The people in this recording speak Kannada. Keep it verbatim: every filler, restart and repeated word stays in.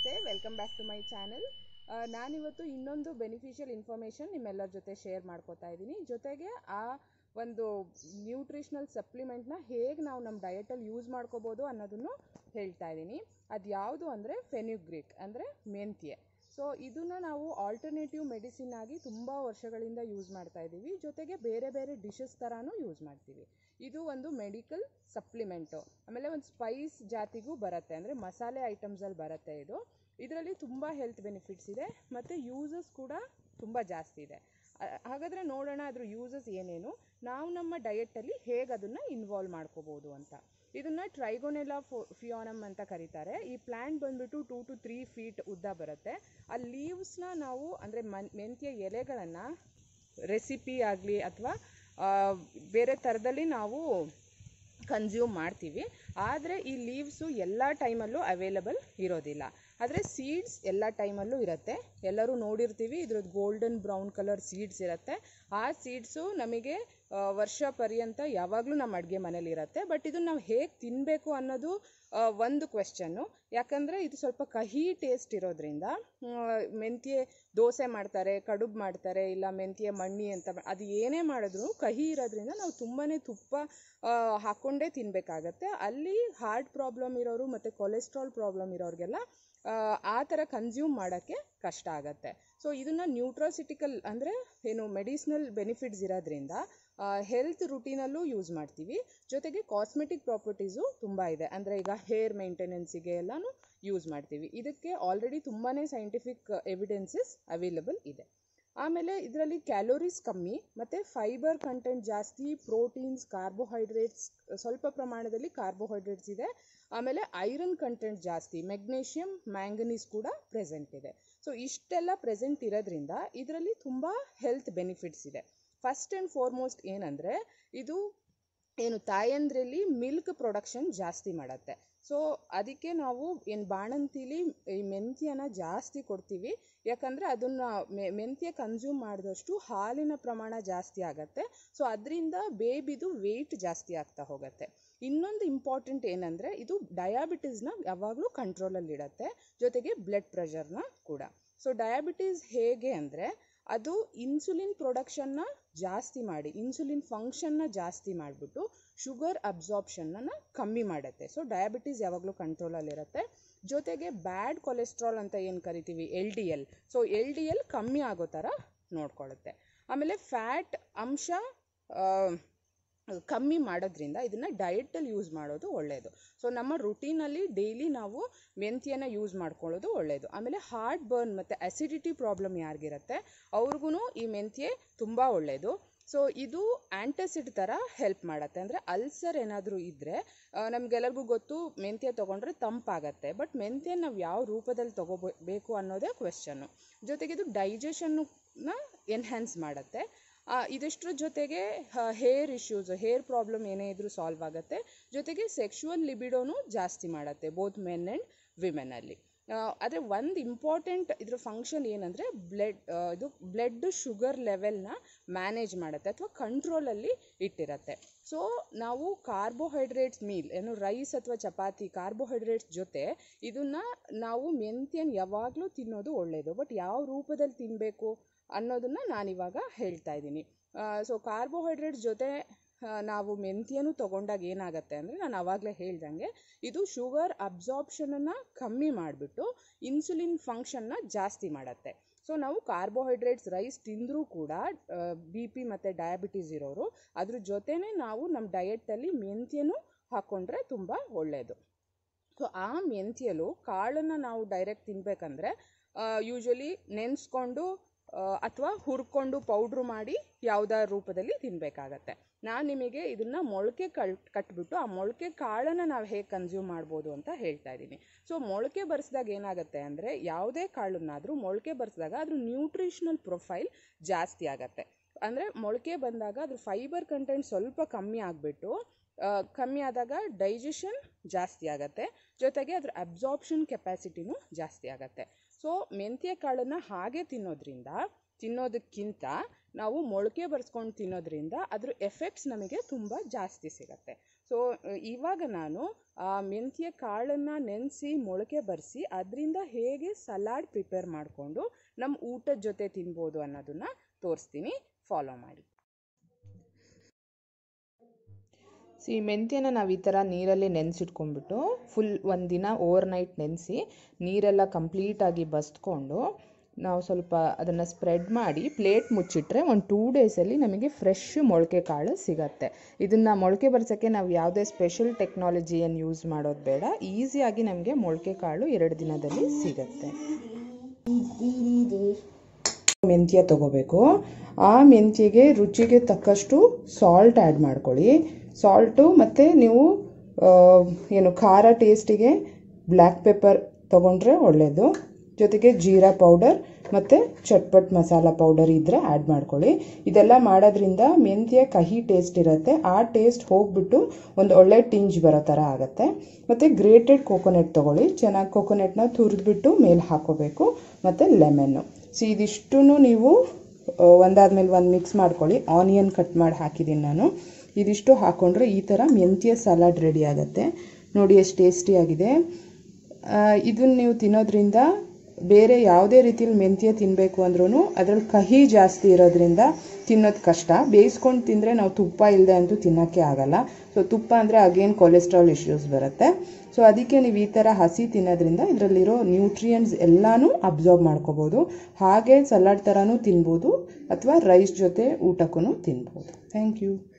ನಮಸ್ತೆ, welcome back to my channel. ನಾನಿವತ್ತು ಇನ್ನೊಂದು ಬೆನಿಫಿಷಿಯಲ್ ಇನ್ಫಾರ್ಮೇಷನ್ ನಿಮ್ಮೆಲ್ಲರ ಜೊತೆ ಶೇರ್ ಮಾಡ್ಕೋತಾ ಇದ್ದೀನಿ. ಜೊತೆಗೆ ಆ ಒಂದು ನ್ಯೂಟ್ರಿಷನಲ್ ಸಪ್ಲಿಮೆಂಟ್ನ ಹೇಗೆ ನಾವು ನಮ್ಮ ಡಯಟಲ್ಲಿ ಯೂಸ್ ಮಾಡ್ಕೋಬೋದು ಅನ್ನೋದನ್ನು ಹೇಳ್ತಾ ಇದ್ದೀನಿ. ಅದು ಯಾವುದು ಅಂದರೆ ಫೆನ್ಯುಗ್ರೀಕ್ ಅಂದರೆ ಮೆಂತ್ಯೆ. ಸೊ ಇದನ್ನು ನಾವು ಆಲ್ಟರ್ನೇಟಿವ್ ಮೆಡಿಸಿನ್ ಆಗಿ ತುಂಬ ವರ್ಷಗಳಿಂದ ಯೂಸ್ ಮಾಡ್ತಾ ಇದ್ದೀವಿ. ಜೊತೆಗೆ ಬೇರೆ ಬೇರೆ ಡಿಶಸ್ ಥರನೂ ಯೂಸ್ ಮಾಡ್ತೀವಿ. ಇದು ಒಂದು ಮೆಡಿಕಲ್ ಸಪ್ಲಿಮೆಂಟು. ಆಮೇಲೆ ಒಂದು ಸ್ಪೈಸ್ ಜಾತಿಗೂ ಬರುತ್ತೆ, ಅಂದರೆ ಮಸಾಲೆ ಐಟಮ್ಸಲ್ಲಿ ಬರುತ್ತೆ ಇದು. ಇದರಲ್ಲಿ ತುಂಬ ಹೆಲ್ತ್ ಬೆನಿಫಿಟ್ಸ್ ಇದೆ ಮತ್ತು ಯೂಸಸ್ ಕೂಡ ತುಂಬ ಜಾಸ್ತಿ ಇದೆ. ಹಾಗಾದರೆ ನೋಡೋಣ ಅದ್ರ ಯೂಸಸ್ ಏನೇನು, ನಾವು ನಮ್ಮ ಡಯೆಟ್ಟಲ್ಲಿ ಹೇಗೆ ಅದನ್ನು ಇನ್ವಾಲ್ವ್ ಮಾಡ್ಕೋಬೋದು ಅಂತ. ಇದನ್ನು ಟ್ರೈಗೋನೆಲ್ಲಾ ಫೋ ಫಿಯೋನಮ್ ಅಂತ ಕರೀತಾರೆ. ಈ ಪ್ಲ್ಯಾಂಟ್ ಬಂದುಬಿಟ್ಟು ಟೂ ಟು ತ್ರೀ ಫೀಟ್ ಉದ್ದ ಬರುತ್ತೆ. ಆ ಲೀವ್ಸ್ನ ನಾವು ಅಂದರೆ ಮನ್ ಮೆಂತ್ಯ ಎಲೆಗಳನ್ನು ರೆಸಿಪಿ ಆಗಲಿ ಅಥವಾ ಬೇರೆ ಥರದಲ್ಲಿ ನಾವು ಕನ್ಸ್ಯೂಮ್ ಮಾಡ್ತೀವಿ. ಆದರೆ ಈ ಲೀವ್ಸು ಎಲ್ಲ ಟೈಮಲ್ಲೂ ಅವೈಲಬಲ್ ಇರೋದಿಲ್ಲ. ಆದರೆ ಸೀಡ್ಸ್ ಎಲ್ಲ ಟೈಮಲ್ಲೂ ಇರುತ್ತೆ. ಎಲ್ಲರೂ ನೋಡಿರ್ತೀವಿ, ಇದ್ರದ್ದು ಗೋಲ್ಡನ್ ಬ್ರೌನ್ ಕಲರ್ ಸೀಡ್ಸ್ ಇರುತ್ತೆ. ಆ ಸೀಡ್ಸು ನಮಗೆ ವರ್ಷ ಪರ್ಯಂತ ಯಾವಾಗಲೂ ನಮ್ಮ ಅಡುಗೆ ಮನೇಲಿ ಇರುತ್ತೆ. ಬಟ್ ಇದನ್ನು ನಾವು ಹೇಗೆ ತಿನ್ನಬೇಕು ಅನ್ನೋದು ಒಂದು ಕ್ವೆಶ್ಚನ್ನು. ಯಾಕಂದರೆ ಇದು ಸ್ವಲ್ಪ ಕಹಿ ಟೇಸ್ಟ್ ಇರೋದ್ರಿಂದ ಮೆಂತ್ಯೆ ದೋಸೆ ಮಾಡ್ತಾರೆ, ಕಡುಬು ಮಾಡ್ತಾರೆ, ಇಲ್ಲ ಮೆಂತ್ಯೆ ಮಣ್ಣಿ ಅಂತ ಅದು ಏನೇ ಮಾಡಿದ್ರು ಕಹಿ ಇರೋದ್ರಿಂದ ನಾವು ತುಂಬಾ ತುಪ್ಪ ಹಾಕ್ಕೊಂಡೇ ತಿನ್ನಬೇಕಾಗತ್ತೆ. ಅಲ್ಲಿ ಹಾರ್ಟ್ ಪ್ರಾಬ್ಲಮ್ ಇರೋರು ಮತ್ತು ಕೊಲೆಸ್ಟ್ರಾಲ್ ಪ್ರಾಬ್ಲಮ್ ಇರೋರಿಗೆಲ್ಲ ಆ ಥರ ಕನ್ಸ್ಯೂಮ್ ಮಾಡೋಕ್ಕೆ ಕಷ್ಟ ಆಗುತ್ತೆ. ಸೊ ಇದನ್ನು ನ್ಯೂಟ್ರಾಸಿಟಿಕಲ್ ಅಂದರೆ ಏನು ಮೆಡಿಸಿನಲ್ ಬೆನಿಫಿಟ್ಸ್ ಇರೋದ್ರಿಂದ ಹೆಲ್ತ್ ರುಟೀನಲ್ಲೂ ಯೂಸ್ ಮಾಡ್ತೀವಿ. ಜೊತೆಗೆ ಕಾಸ್ಮೆಟಿಕ್ ಪ್ರಾಪರ್ಟೀಸು ತುಂಬ ಇದೆ. ಅಂದರೆ ಈಗ ಹೇರ್ ಮೇಂಟೆನೆನ್ಸಿಗೆ ಎಲ್ಲನೂ ಯೂಸ್ ಮಾಡ್ತೀವಿ. ಇದಕ್ಕೆ ಆಲ್ರೆಡಿ ತುಂಬಾ ಸೈಂಟಿಫಿಕ್ ಎವಿಡೆನ್ಸಸ್ ಅವೈಲಬಲ್ ಇದೆ. ಆಮೇಲೆ ಇದರಲ್ಲಿ ಕ್ಯಾಲೋರೀಸ್ ಕಮ್ಮಿ ಮತ್ತು ಫೈಬರ್ ಕಂಟೆಂಟ್ ಜಾಸ್ತಿ, ಪ್ರೋಟೀನ್ಸ್, ಕಾರ್ಬೋಹೈಡ್ರೇಟ್ಸ್ ಸ್ವಲ್ಪ ಪ್ರಮಾಣದಲ್ಲಿ ಕಾರ್ಬೋಹೈಡ್ರೇಟ್ಸ್ ಇದೆ. ಆಮೇಲೆ ಐರನ್ ಕಂಟೆಂಟ್ ಜಾಸ್ತಿ, ಮೆಗ್ನೀಷಿಯಮ್, ಮ್ಯಾಂಗನೀಸ್ ಕೂಡ ಪ್ರೆಸೆಂಟ್ ಇದೆ. ಸೊ ಇಷ್ಟೆಲ್ಲ ಪ್ರೆಸೆಂಟ್ ಇರೋದ್ರಿಂದ ಇದರಲ್ಲಿ ತುಂಬ ಹೆಲ್ತ್ ಬೆನಿಫಿಟ್ಸ್ ಇದೆ. ಫಸ್ಟ್ ಆ್ಯಂಡ್ ಫಾರ್ಮೋಸ್ಟ್ ಏನಂದರೆ ಇದು ಏನು ತಾಯಂದ್ರಲ್ಲಿ ಮಿಲ್ಕ್ ಪ್ರೊಡಕ್ಷನ್ ಜಾಸ್ತಿ ಮಾಡುತ್ತೆ. ಸೊ ಅದಕ್ಕೆ ನಾವು ಏನು ಬಾಣಂತಿಲಿ ಈ ಮೆಂತ್ಯನ ಜಾಸ್ತಿ ಕೊಡ್ತೀವಿ. ಯಾಕಂದರೆ ಅದನ್ನು ಮೆಂತ್ಯ ಕನ್ಸ್ಯೂಮ್ ಮಾಡಿದಷ್ಟು ಹಾಲಿನ ಪ್ರಮಾಣ ಜಾಸ್ತಿ ಆಗುತ್ತೆ. ಸೊ ಅದರಿಂದ ಬೇಬಿದು ವೆಯ್ಟ್ ಜಾಸ್ತಿ ಆಗ್ತಾ ಹೋಗುತ್ತೆ. ಇನ್ನೊಂದು ಇಂಪಾರ್ಟೆಂಟ್ ಏನಂದರೆ ಇದು ಡಯಾಬಿಟೀಸ್ನ ಯಾವಾಗಲೂ ಕಂಟ್ರೋಲಲ್ಲಿಡುತ್ತೆ, ಜೊತೆಗೆ ಬ್ಲಡ್ ಪ್ರೆಷರ್ನ ಕೂಡ. ಸೊ ಡಯಾಬಿಟೀಸ್ ಹೇಗೆ ಅಂದರೆ ಅದು ಇನ್ಸುಲಿನ್ ಪ್ರೊಡಕ್ಷನ್ನ ಜಾಸ್ತಿ ಮಾಡಿ, ಇನ್ಸುಲಿನ್ ಫಂಕ್ಷನ್ನ ಜಾಸ್ತಿ ಮಾಡಿಬಿಟ್ಟು ಶುಗರ್ ಅಬ್ಸಾರ್ಪ್ಷನ್ನ ಕಮ್ಮಿ ಮಾಡುತ್ತೆ. ಸೊ ಡಯಾಬಿಟೀಸ್ ಯಾವಾಗಲೂ ಕಂಟ್ರೋಲಲ್ಲಿರುತ್ತೆ. ಜೊತೆಗೆ ಬ್ಯಾಡ್ ಕೊಲೆಸ್ಟ್ರಾಲ್ ಅಂತ ಏನು ಕರಿತೀವಿ, L D L, so L D L ಕಮ್ಮಿ ಆಗೋ ಥರ ನೋಡ್ಕೊಳ್ಳುತ್ತೆ. ಆಮೇಲೆ ಫ್ಯಾಟ್ ಅಂಶ ಕಮ್ಮಿ ಮಾಡೋದ್ರಿಂದ ಇದನ್ನು ಡಯೆಟಲ್ಲಿ ಯೂಸ್ ಮಾಡೋದು ಒಳ್ಳೆಯದು. ಸೊ ನಮ್ಮ ರುಟೀನಲ್ಲಿ ಡೈಲಿ ನಾವು ಮೆಂತ್ಯನ ಯೂಸ್ ಮಾಡ್ಕೊಳ್ಳೋದು ಒಳ್ಳೆಯದು. ಆಮೇಲೆ ಹಾರ್ಟ್ ಬರ್ನ್ ಮತ್ತು ಅಸಿಡಿಟಿ ಪ್ರಾಬ್ಲಮ್ ಯಾರಿಗಿರುತ್ತೆ ಅವ್ರಿಗೂ ಈ ಮೆಂತ್ಯೆ ತುಂಬ ಒಳ್ಳೆಯದು. ಸೊ ಇದು ಆ್ಯಂಟಾಸಿಡ್ ಥರ ಹೆಲ್ಪ್ ಮಾಡುತ್ತೆ. ಅಂದರೆ ಅಲ್ಸರ್ ಏನಾದರೂ ಇದ್ದರೆ ನಮಗೆಲ್ಲರಿಗೂ ಗೊತ್ತು ಮೆಂತ್ಯ ತೊಗೊಂಡ್ರೆ ತಂಪಾಗತ್ತೆ. ಬಟ್ ಮೆಂತ್ಯ ನಾವು ಯಾವ ರೂಪದಲ್ಲಿ ತೊಗೋಬೇಕು ಅನ್ನೋದೇ ಕ್ವೆಶ್ಚನ್ನು. ಜೊತೆಗೆ ಇದು ಡೈಜೆಷನ್ನ ಎನ್ಹ್ಯಾನ್ಸ್ ಮಾಡುತ್ತೆ. ಇದಿಷ್ಟರ ಜೊತೆಗೆ ಹೇರ್ ಇಶ್ಯೂಸ್, ಹೇರ್ ಪ್ರಾಬ್ಲಮ್ ಏನೇ ಇದ್ರೂ ಸಾಲ್ವ್ ಆಗುತ್ತೆ. ಜೊತೆಗೆ ಸೆಕ್ಷುವಲ್ ಲಿಬಿಡೋನು ಜಾಸ್ತಿ ಮಾಡುತ್ತೆ, ಬೋತ್ ಮೆನ್ ಆ್ಯಂಡ್ ವಿಮೆನಲ್ಲಿ. ಆದರೆ ಒಂದು ಇಂಪಾರ್ಟೆಂಟ್ ಇದ್ರ ಫಂಕ್ಷನ್ ಏನಂದರೆ ಬ್ಲಡ್ ಇದು ಬ್ಲಡ್ ಶುಗರ್ ಲೆವೆಲ್ನ ಮ್ಯಾನೇಜ್ ಮಾಡುತ್ತೆ ಅಥವಾ ಕಂಟ್ರೋಲಲ್ಲಿ ಇಟ್ಟಿರುತ್ತೆ. ಸೊ ನಾವು ಕಾರ್ಬೋಹೈಡ್ರೇಟ್ಸ್ ಮೀಲ್ ಏನು ರೈಸ್ ಅಥವಾ ಚಪಾತಿ ಕಾರ್ಬೋಹೈಡ್ರೇಟ್ಸ್ ಜೊತೆ ಇದನ್ನು ನಾವು ಮೆಂತ್ಯನ ಯಾವಾಗಲೂ ತಿನ್ನೋದು ಒಳ್ಳೆಯದು. ಬಟ್ ಯಾವ ರೂಪದಲ್ಲಿ ತಿನ್ನಬೇಕು ಅನ್ನೋದನ್ನು ನಾನಿವಾಗ ಹೇಳ್ತಾ ಇದ್ದೀನಿ. ಸೊ ಕಾರ್ಬೋಹೈಡ್ರೇಟ್ಸ್ ಜೊತೆ ನಾವು ಮೆಂತ್ಯನೂ ತೊಗೊಂಡಾಗ ಏನಾಗುತ್ತೆ ಅಂದರೆ ನಾನು ಆವಾಗಲೇ ಹೇಳ್ದಂಗೆ ಇದು ಶುಗರ್ ಅಬ್ಸಾರ್ಪ್ಷನನ್ನು ಕಮ್ಮಿ ಮಾಡಿಬಿಟ್ಟು ಇನ್ಸುಲಿನ್ ಫಂಕ್ಷನ್ನ ಜಾಸ್ತಿ ಮಾಡುತ್ತೆ. ಸೊ ನಾವು ಕಾರ್ಬೋಹೈಡ್ರೇಟ್ಸ್ ರೈಸ್ ತಿಂದರೂ ಕೂಡ ಬಿ ಪಿ ಮತ್ತು ಡಯಾಬಿಟೀಸ್ ಇರೋರು ಅದ್ರ ಜೊತೆನೇ ನಾವು ನಮ್ಮ ಡಯೆಟ್ಟಲ್ಲಿ ಮೆಂತ್ಯನೂ ಹಾಕ್ಕೊಂಡ್ರೆ ತುಂಬ ಒಳ್ಳೆಯದು. ಸೊ ಆ ಮೆಂತ್ಯಲು ಕಾಳನ್ನು ನಾವು ಡೈರೆಕ್ಟ್ ತಿನ್ನಬೇಕಂದ್ರೆ ಯೂಶ್ವಲಿ ನೆನೆಸ್ಕೊಂಡು ಅಥವಾ ಹುರ್ಕೊಂಡು ಪೌಡ್ರು ಮಾಡಿ ಯಾವುದೋ ರೂಪದಲ್ಲಿ ತಿನ್ನಬೇಕಾಗತ್ತೆ. ನಾನು ನಿಮಗೆ ಇದನ್ನು ಮೊಳಕೆ ಕಳ್ ಕಟ್ಬಿಟ್ಟು ಆ ಮೊಳಕೆ ಕಾಳನ್ನು ನಾವು ಹೇಗೆ ಕನ್ಸ್ಯೂಮ್ ಮಾಡ್ಬೋದು ಅಂತ ಹೇಳ್ತಾ ಇದ್ದೀನಿ. ಸೊ ಮೊಳಕೆ ಬರೆಸಿದಾಗ ಏನಾಗುತ್ತೆ ಅಂದರೆ ಯಾವುದೇ ಕಾಳನ್ನಾದರೂ ಮೊಳಕೆ ಬರೆಸಿದಾಗ ಅದ್ರ ನ್ಯೂಟ್ರಿಷನಲ್ ಪ್ರೊಫೈಲ್ ಜಾಸ್ತಿ ಆಗುತ್ತೆ. ಅಂದರೆ ಮೊಳಕೆ ಬಂದಾಗ ಅದ್ರ ಫೈಬರ್ ಕಂಟೆಂಟ್ ಸ್ವಲ್ಪ ಕಮ್ಮಿ ಆಗಿಬಿಟ್ಟು ಕಮ್ಮಿ ಆದಾಗ ಡೈಜೆಷನ್ ಜಾಸ್ತಿ ಆಗುತ್ತೆ. ಜೊತೆಗೆ ಅದ್ರ ಅಬ್ಸಾರ್ಪ್ಷನ್ ಕೆಪಾಸಿಟಿನೂ ಜಾಸ್ತಿ ಆಗುತ್ತೆ. ಸೊ ಮೆಂತ್ಯ ಕಾಳನ್ನು ಹಾಗೆ ತಿನ್ನೋದ್ರಿಂದ ತಿನ್ನೋದಕ್ಕಿಂತ ನಾವು ಮೊಳಕೆ ಬರೆಸ್ಕೊಂಡು ತಿನ್ನೋದ್ರಿಂದ ಅದ್ರ ಎಫೆಕ್ಟ್ಸ್ ನಮಗೆ ತುಂಬ ಜಾಸ್ತಿ ಸಿಗುತ್ತೆ. ಸೊ ಇವಾಗ ನಾನು ಆ ಮೆಂತ್ಯ ಕಾಳನ್ನು ನೆನೆಸಿ ಮೊಳಕೆ ಬರೆಸಿ ಅದರಿಂದ ಹೇಗೆ ಸಲಾಡ್ ಪ್ರಿಪೇರ್ ಮಾಡಿಕೊಂಡು ನಮ್ಮ ಊಟದ ಜೊತೆ ತಿನ್ಬೋದು ಅನ್ನೋದನ್ನು ತೋರಿಸ್ತೀನಿ, ಫಾಲೋ ಮಾಡಿ. ಸೊ ಈ ಮೆಂತ್ಯನ ನಾವು ಈ ಥರ ನೀರಲ್ಲಿ ನೆನೆಸಿಟ್ಕೊಂಡ್ಬಿಟ್ಟು ಫುಲ್ ಒಂದು ದಿನ ಓವರ್ ನೈಟ್ ನೆನೆಸಿ ನೀರೆಲ್ಲ ಕಂಪ್ಲೀಟಾಗಿ ಬಸ್ಕೊಂಡು ನಾವು ಸ್ವಲ್ಪ ಅದನ್ನು ಸ್ಪ್ರೆಡ್ ಮಾಡಿ ಪ್ಲೇಟ್ ಮುಚ್ಚಿಟ್ರೆ ಒಂದು ಟೂ ಡೇಸಲ್ಲಿ ನಮಗೆ ಫ್ರೆಶ್ ಮೊಳಕೆ ಕಾಳು ಸಿಗತ್ತೆ. ಇದನ್ನು ಮೊಳಕೆ ಬರ್ಸೋಕ್ಕೆ ನಾವು ಯಾವುದೇ ಸ್ಪೆಷಲ್ ಟೆಕ್ನಾಲಜಿಯನ್ನು ಯೂಸ್ ಮಾಡೋದು ಬೇಡ, ಈಸಿಯಾಗಿ ನಮಗೆ ಮೊಳಕೆ ಕಾಳು ಎರಡು ದಿನದಲ್ಲಿ ಸಿಗತ್ತೆ. ಮೆಂತ್ಯ ತಗೋಬೇಕು. ಆ ಮೆಂತ್ಯಗೆ ರುಚಿಗೆ ತಕ್ಕಷ್ಟು ಸಾಲ್ಟ್ ಆ್ಯಡ್ ಮಾಡ್ಕೊಳ್ಳಿ. ಸಾಲ್ಟು ಮತ್ತು ನೀವು ಏನು ಖಾರ ಟೇಸ್ಟಿಗೆ ಬ್ಲ್ಯಾಕ್ ಪೆಪ್ಪರ್ ತೊಗೊಂಡ್ರೆ ಒಳ್ಳೆಯದು. ಜೊತೆಗೆ ಜೀರಾ ಪೌಡರ್ ಮತ್ತು ಚಟ್ಪಟ್ ಮಸಾಲ ಪೌಡರ್ ಇದ್ದರೆ ಆ್ಯಡ್ ಮಾಡ್ಕೊಳ್ಳಿ. ಇದೆಲ್ಲ ಮಾಡೋದ್ರಿಂದ ಮೆಂತ್ಯ ಕಹಿ ಟೇಸ್ಟ್ ಇರುತ್ತೆ, ಆ ಟೇಸ್ಟ್ ಹೋಗಿಬಿಟ್ಟು ಒಂದು ಒಳ್ಳೆ ಟಿಂಜ್ ಬರೋ ಥರ ಆಗುತ್ತೆ. ಮತ್ತು ಗ್ರೇಟೆಡ್ ಕೋಕೋನಟ್ ತೊಗೊಳ್ಳಿ, ಚೆನ್ನಾಗಿ ಕೋಕೋನಟ್ನ ತುರಿದ್ಬಿಟ್ಟು ಮೇಲೆ ಹಾಕೋಬೇಕು, ಮತ್ತು ಲೆಮನ್ನು. ಸೊ ಇದಿಷ್ಟೂ ನೀವು ಒಂದಾದ್ಮೇಲೆ ಒಂದು ಮಿಕ್ಸ್ ಮಾಡ್ಕೊಳ್ಳಿ. ಆನಿಯನ್ ಕಟ್ ಮಾಡಿ ಹಾಕಿದ್ದೀನಿ ನಾನು. ಇದಿಷ್ಟು ಹಾಕ್ಕೊಂಡ್ರೆ ಈ ಥರ ಮೆಂತ್ಯ ಸಲಾಡ್ ರೆಡಿ ಆಗುತ್ತೆ. ನೋಡಿ ಎಷ್ಟು ಟೇಸ್ಟಿಯಾಗಿದೆ. ಇದನ್ನು ನೀವು ತಿನ್ನೋದ್ರಿಂದ ಬೇರೆ ಯಾವುದೇ ರೀತಿಯಲ್ಲಿ ಮೆಂತ್ಯ ತಿನ್ನಬೇಕು ಅಂದ್ರೂ ಅದರಲ್ಲಿ ಕಹಿ ಜಾಸ್ತಿ ಇರೋದ್ರಿಂದ ತಿನ್ನೋದು ಕಷ್ಟ. ಬೇಯಿಸ್ಕೊಂಡು ತಿಂದರೆ ನಾವು ತುಪ್ಪ ಇಲ್ಲದೆ ಅಂತೂ ತಿನ್ನೋಕ್ಕೆ ಆಗಲ್ಲ. ಸೊ ತುಪ್ಪ ಅಂದರೆ ಅಗೇನ್ ಕೊಲೆಸ್ಟ್ರಾಲ್ ಇಶ್ಯೂಸ್ ಬರುತ್ತೆ. ಸೊ ಅದಕ್ಕೆ ನೀವು ಈ ಥರ ಹಸಿ ತಿನ್ನೋದ್ರಿಂದ ಇದರಲ್ಲಿರೋ ನ್ಯೂಟ್ರಿಯೆಂಟ್ಸ್ ಎಲ್ಲನೂ ಅಬ್ಸಾರ್ಬ್ ಮಾಡ್ಕೋಬೋದು. ಹಾಗೆ ಸಲಾಡ್ ಥರನೂ ತಿನ್ಬೋದು ಅಥವಾ ರೈಸ್ ಜೊತೆ ಊಟಕ್ಕೂ ತಿನ್ಬೋದು. Thank you.